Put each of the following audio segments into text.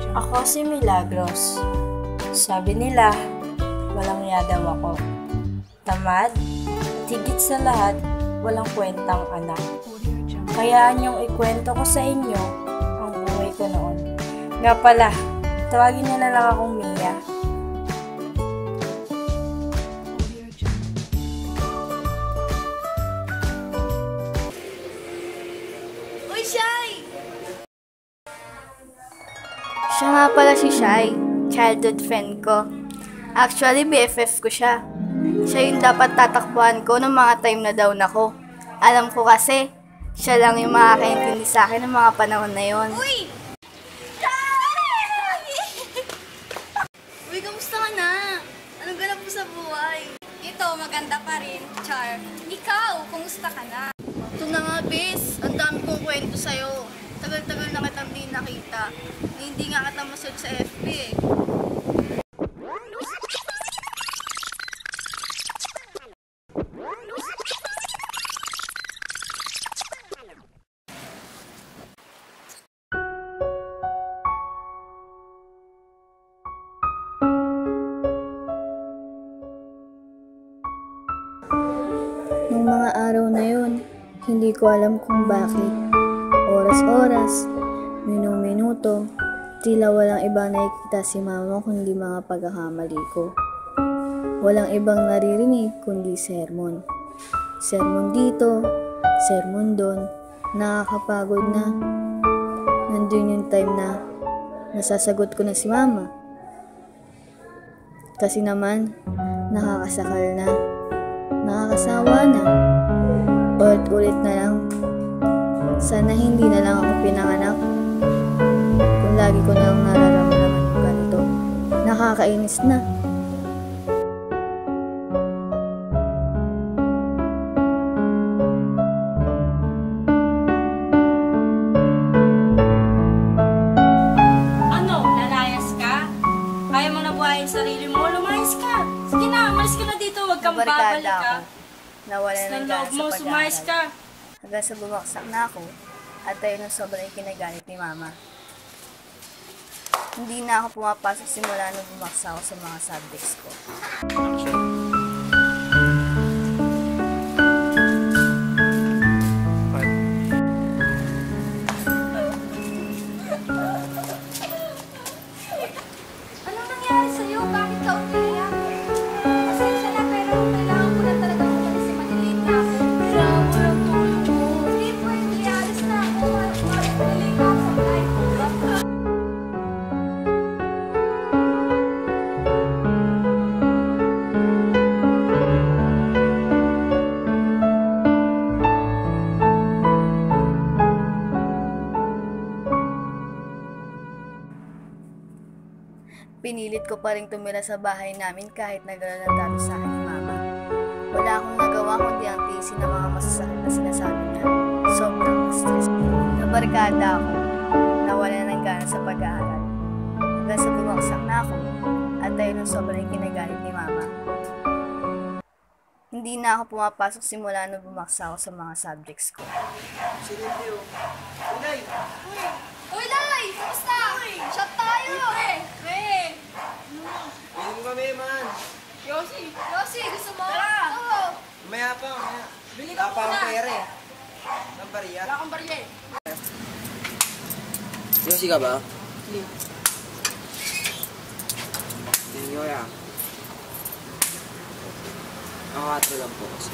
Ako si Milagros. Sabi nila, walang ya daw ako. Tamad, at higit sa lahat, walang kwentang anak. Kaya niyong ikwento ko sa inyo ang buhay ko noon. Nga pala, tawagin niyo na lang akong Mia. Uy, Shai! Siya nga pala si Shai, childhood friend ko. Actually, BFF ko siya. Siya yung dapat tatakbuhan ko ng mga time na down ako. Alam ko kasi, siya lang yung makakaintindi sa akin ng mga panahon na yon. Uy! Uy, kamusta ka na? Anong ganap mo sa buhay? Ito, maganda pa rin, Char. Ikaw, kumusta ka na? Ito na nga, bes. Ang dami kong kwento sa'yo. Tagal-tagal na kitang di nakita. Hindi nga kita masod sa FB eh. Nung mga araw na yun, hindi ko alam kung bakit. Oras-oras, minung-minuto, tila walang iba nakikita si mama kundi mga pagkakamali ko. Walang ibang naririnig kundi sermon. Sermon dito, sermon doon, nakakapagod na. Nandun yung time na nasasagot ko na si mama. Kasi naman, nakakasakal na. Nakakasawa na. Ulit-ulit na lang. Sana hindi na lang ako pinanganak. Kung lagi ko na lang nararamdaman yung ganito. Nakakainis na. Ano? Lalayas ka? Kaya mo na buhayin sarili mo? Lumayas ka! Sige na, umalis ka na dito. Huwag kang babalik Barkada ka. ako. Nawala Sa ng loob gana mo, sa sumayas pag-aaral. ka. Hanggang sa bumaksak na ako at ayun ang sobrang ikinagalit ni mama. Hindi na ako pumapasok simula nung bumaksak ako sa mga subjects ko. Anong nangyari sa'yo? Bakit ka umiiyak? Pasensya na, pero kailangan ko na talaga umalis si maliliit na ako. Kailangan ko lang tulong mo. Hindi pwede, alis na ako. Maliliit na ako sa life ko. Pinilit ko pa rin tumira sa bahay namin kahit naglalantado sa akin ni mama. Wala akong nagawa kundi ang tiisin ng mga masasakit na sinasabi niya. Sobrang stress. Nabarkada ako. Nawala ng gana sa pag-aaral. Hanggang sa bumaksak na ako at ayun ang sobrang kinagalit ni mama. Hindi na ako pumapasok simula nung bumaksak ako sa mga subjects ko. Uy, Lai! Kamusta? Shot tayo! Pili mo kami, man. Yossi, gusto mo? Tara! Oo. Mamaya pa, mamaya. Bili Wala ka pa muna. akong pera eh. Ng bariya. Wala kang barya eh. Yosi ka ba? Hindi. Ninyo ya. Ako 4 lang po kasi.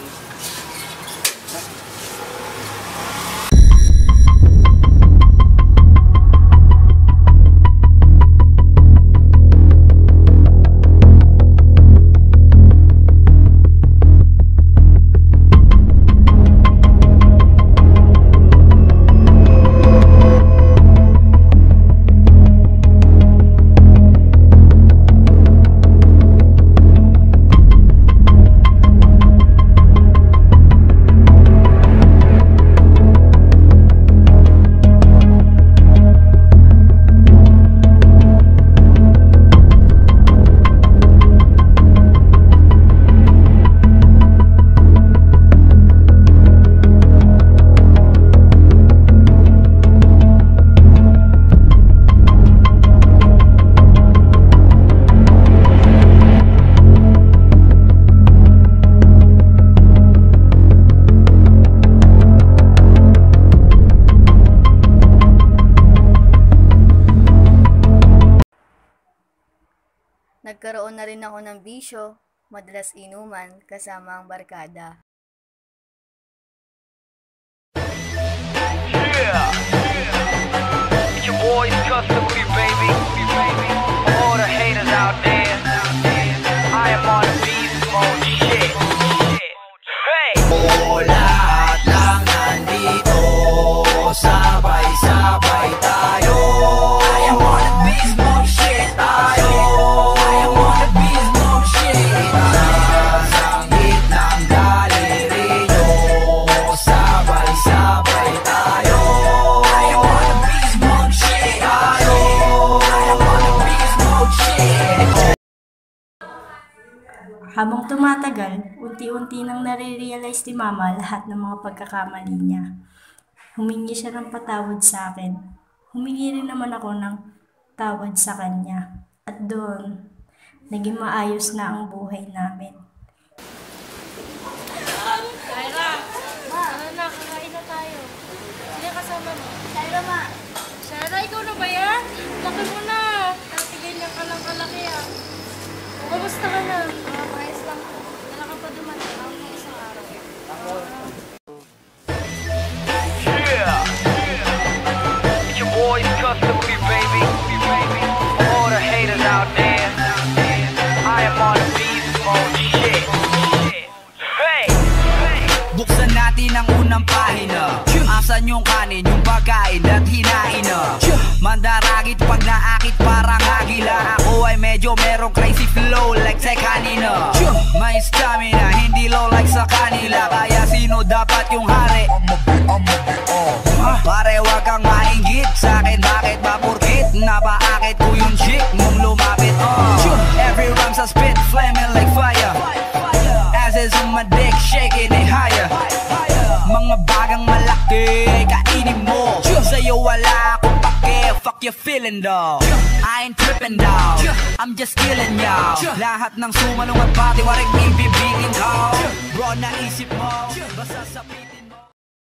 Nagkaroon na rin ako ng bisyo, madalas inuman kasama ang barkada. Yeah. It's your boys, Custom Creep, baby. All the haters out there. I am on the beast mode, shit. Hey! Lahat lang nandito, sabay-sabay tayo. I am on the beast mode, shit. Tayo. I am on the beast mode, shit. Sanggit ng galerino, sabay-sabay tayo. I am on the beast mode, shit. Tayo. I am on the beast mode, shit. Habang tumatagal, unti-unti nang nare-realize ni Mama lahat ng mga pagkakamali niya. Humingi siya ng patawad sa akin. Humingi rin naman ako ng tawad sa kanya. At doon, naging maayos na ang buhay namin. Kyra! Ma! Ano na, kakain na tayo. Sino kasama mo? Kyra, ma! Kyra, ikaw na ba yan? Laki mo na! Dati ganyan ka lang kalaki ah. Kumusta ka na? Maayos lang po. Wala ka pa dumating ako ng isang araw. Yeah. It's your boys, Custom Creep, baby. All the haters out there. I am on the beast mode, shit. Hey! Buksan natin ang unang pahina. Asan yung kanin, yung pagkain at hinain na. Mandaragit pag naakit parang agila. Ako ay medyo merong crazy flow like sa kanina. May stamina, hindi low like sa kanila. Kaya sino dapat yung hari? Pare wag kang mainggit sa akin. Bakit ba porkit napaakit ko yung chick mong lumapit? Every rhyme's a spit, flaming like fire. Asses on my dick, shaking it higher. Mga bagang malaki, kainin mo. Sa'yo wala akong pake, fuck you feeling dog. I ain't tripping dog, I'm just killing y'all. Lahat ng sumalong at pati waring ibibigin ko. Bro, naisip mo, basta sa